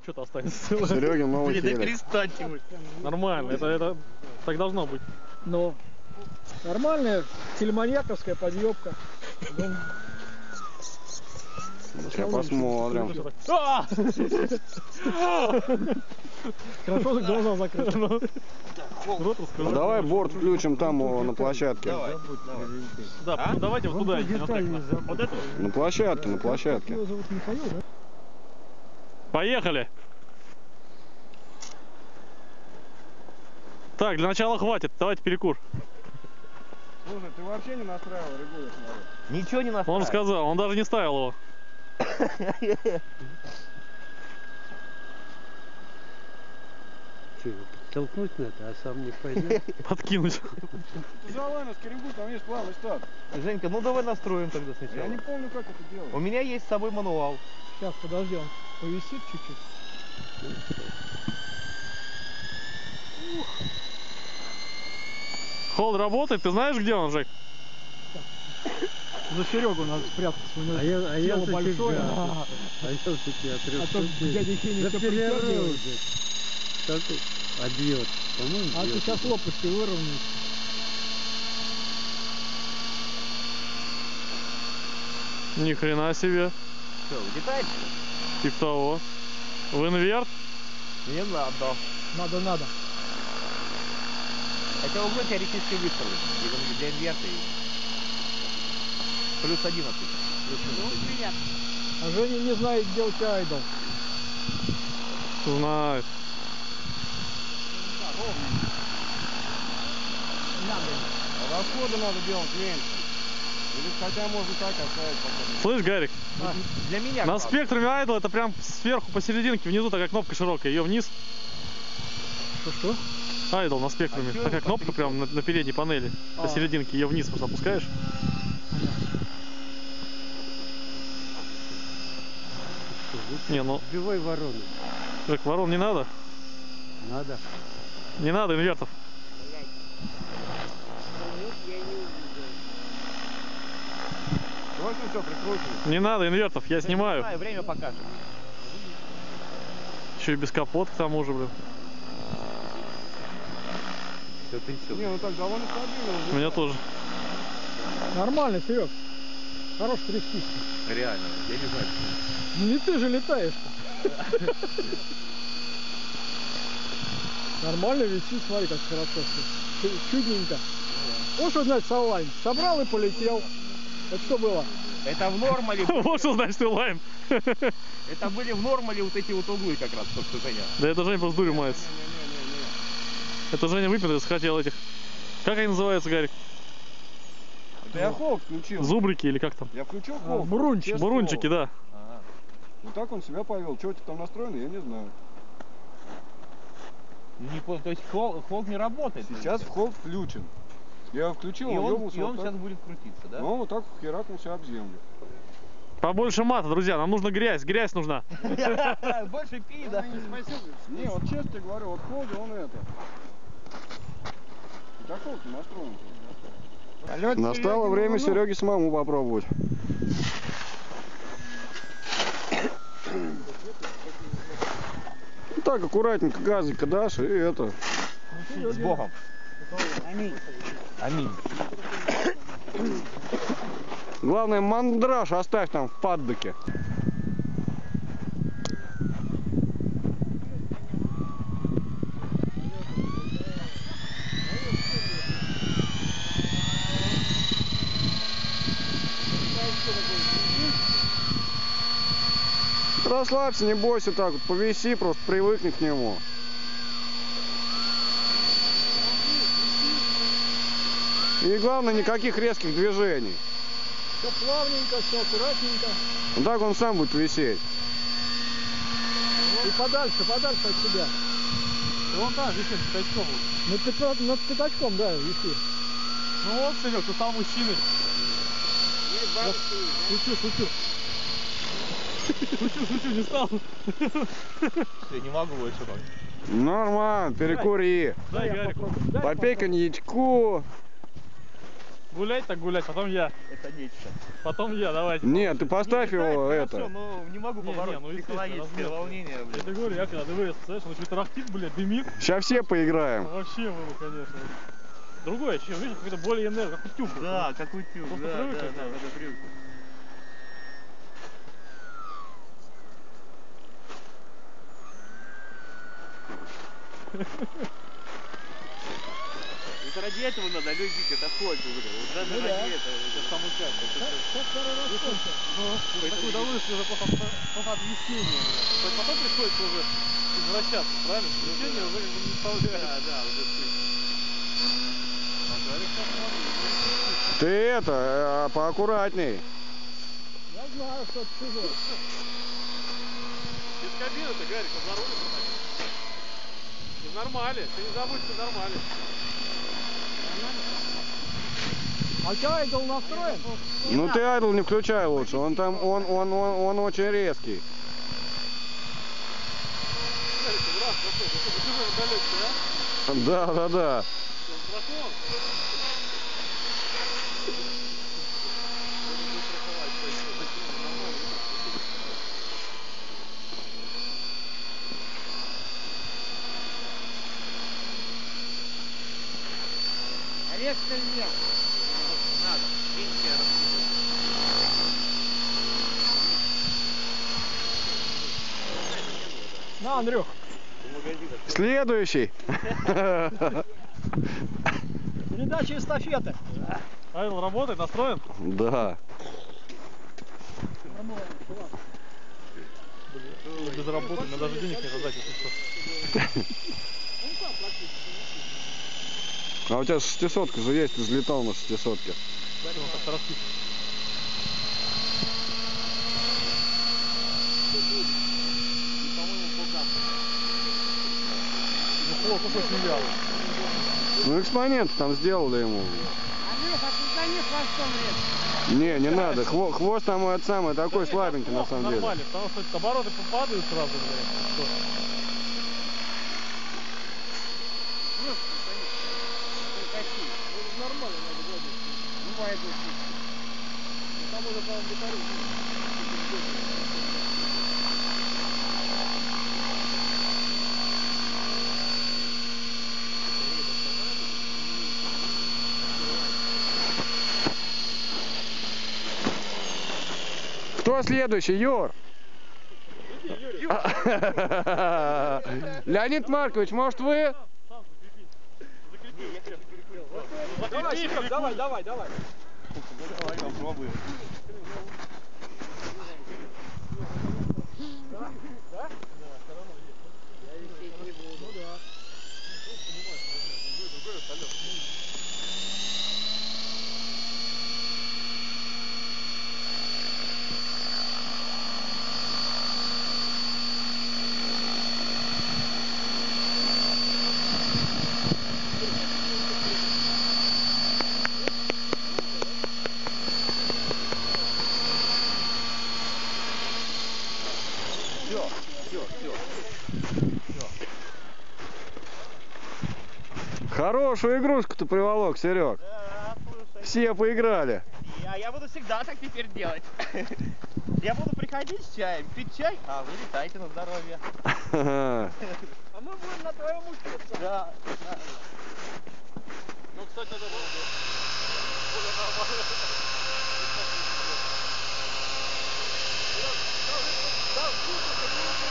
что-то останется. Серегин новый Блин, да телек. перестань. Нормально, это так должно быть. Но нормальная тельманьяковская подъебка. Ну, Сейчас посмотрим. хорошо, что глаза закрыты. Ну, давай борт включим там на площадке. Давай. Да, давайте вот туда. Вот это? На площадке, на площадке. Его зовут Михаил, да? Поехали. Так, для начала хватит. Давайте перекур. Слушай, ты вообще не настраивал регулятор? Ничего не настраивал. Он сказал, он даже не ставил его. Толкнуть надо, а сам не пойдет. Подкинуть. Залай на скоригу, там есть плавный старт. Женька, ну давай настроим тогда сначала. Я не помню, как это делать. У меня есть с собой мануал. Сейчас, подожди, он повисит чуть-чуть. Холд работает, ты знаешь, где он, Жек? За Серегу надо спрятаться, у него тело большое. А я тебя А то дядя Хеня все притягивает. Как отбьет. По-моему, А ты сейчас лопасти выровняешь. Ни хрена себе. Что, улетает? Типа того. В инверт? Не надо. Надо. Это углы теоретически выставлены. Для инверта. Плюс 11. А Женя не знает, где у тебя айдол. Знает. Расходы надо делать меньше. Или хотя можно так оставить пока. Слышь, Гарик, Для меня. на главное. спектруме айдл это прям сверху посерединке, внизу такая кнопка широкая, ее вниз. Что? Айдл на спектруме, А чё такая он кнопка посередине? прям на передней панели, посерединке, ее вниз просто опускаешь. Не, ну, Сбивай ворону. Жек, ворон не надо? Надо. Не надо инвертов. Давай все прикручивай. Не надо инвертов, я Не снимаю. знаю, время покажет. Еще и без капота к тому же, блин. Все трясет. Не, ну так довольно стабильно. У меня тоже. Нормально, Серег. Хорош трястись. Реально, я не знаю. Ну не ты же летаешь-то. Нормально висит, смотри, как хорошо все. Чудненько. Вот что значит салайн. Собрал и полетел. Это что было? Это в нормале. Вот что значит инлайн. Это были в нормале вот эти вот углы как раз, то, что Женя. Да это Женя просто дурью мается. Это Женя выпендриться хотел этих. Как они называются, Гарик? Это я холд включил. Зубрики или как там? Я включил холд. бурунчик. Честно Бурунчики, слово. да. Вот так он себя повел. Что у тебя там настроено, я не знаю. То есть холд не работает. Сейчас в холд включен. Я его включил, И он ёбнулся вот сейчас так. будет крутиться, да? Ну, вот так херакнулся об землю. Побольше мата, друзья, нам нужна грязь нужна. Больше пи, да? Не, вот честно тебе говорю, вот холд он это. Да холд настроен. Настало время Сереге самому попробовать. Ну так, аккуратненько газика дашь и это. С Богом. Аминь. Аминь. Главное, мандраж оставь там в паддоке. Расслабься, не бойся так вот, повиси, просто привыкни к нему. И главное, никаких резких движений. Все плавненько, все аккуратненько. Вот так он сам будет висеть. И подальше от себя. Вон там висит пятачком. Над пятачком, да, виси. Ну вот, Серег, ты стал мужчиной. Шучу, не стал. Я не могу больше так. Нормально, перекури. Дай, Гарик. Попей коньячку. Гулять так гулять, потом я. Это нечто. Потом я, давайте. Нет, ты поставь его Хорошо, это. но не могу побороть ну, психологическое естественно, волнение, Я блин. тебе говорю, я когда дивись, знаешь, он что-то рахтит, блядь, дымит. Сейчас все поиграем. Вообще было, конечно. Другое, чем, видишь, какой-то более энерго, как утюг. Да, как утюг, Просто да, привыкли, да, да. надо привыкнуть. Вот ради этого надо любить это хобби, блин. Вот даже Ну да. ради этого, это самый кайф. Как второй раз кончил. Такое удовольствие уже после объяснения. То есть потом приходится уже возвращаться, правильно? Объяснение уже как бы не вставляет. Да, да, уже Ты это, поаккуратней. Я знаю, что это чужой. Без кабины-то, Гарик, за рулем проходи. Без нормали, ты не забудь, что нормали. А у тебя айдол настроен? Ну ты айдл не включай лучше, он там, он очень резкий. Гарик, ты раз, пошел, ты чужой недалекий, Да, да, да. Страшно? Резко нет. надо. Видите, я расписываю. На, Андрюх. Следующий. Передача эстафеты. Айдл работает, настроен? Да. Нормально, чувак. Блин, без работы, мне даже денег не раздать, если что. А у тебя 600 же есть, ты взлетал на 600. Он так распит. Ну, плохо, очень вяло. Ну экспонент там сделали ему. Андрюх, а ты за них хвостом лез. Не надо. Хвост там этот самый такой слабенький на самом деле. Нормально, потому что обороты попадают сразу, блядь. Что? Нормально надо вроде. Ну, айдол. Там уже, по-моему, батарея. Кто следующий, Юр? Леонид Маркович, может вы? Давай, давай, давай. Давай попробуем. Хорошую игрушку ты приволок, Серег. Да, слушай. Все поиграли. А я буду всегда так теперь делать. Я буду приходить с чаем, пить чай, а вы летайте на здоровье. А мы будем на твоем учиться. Да. Ну, кстати, надо было более нормально.